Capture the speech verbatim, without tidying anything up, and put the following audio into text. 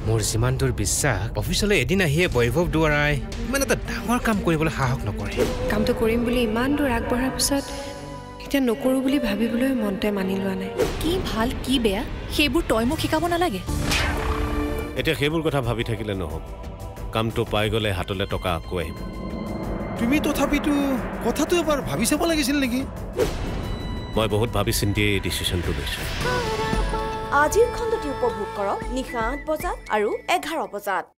মোৰ যিমান দূৰ বিশ্বাস অফিচলৈ এদিন আহিয়ে বৈভৱ দুৱাৰাই ইমান এটা ডাঙৰ কাম কৰিবলৈ সাহস নকৰে কামটো কৰিম বুলি ইমান দূৰ আগবঢ়াৰ পিছত এতিয়া নকৰো বুলি ভাবিবলৈ মনতে মানি লোৱা নাই কি ভাল কি বেয়া সেইবোৰ তই মোক শিকাব নালাগে এতিয়া সেইবোৰ কথা ভাবি থাকিলে নহ'ব কামটো পাই গ'লে হাতলৈ টকা আকৌ আহিব তুমি তথাপিতো কথাটো এবাৰ ভাবি চাব লাগিছিল নেকি মই বহুত ভাবি চিন্তি এই ডিচিশ্যনটো লৈছোঁ আজিৰ খণ্ডটি উপভোগ কৰক নিশা আঠ বজাত আৰু এঘাৰ বজাত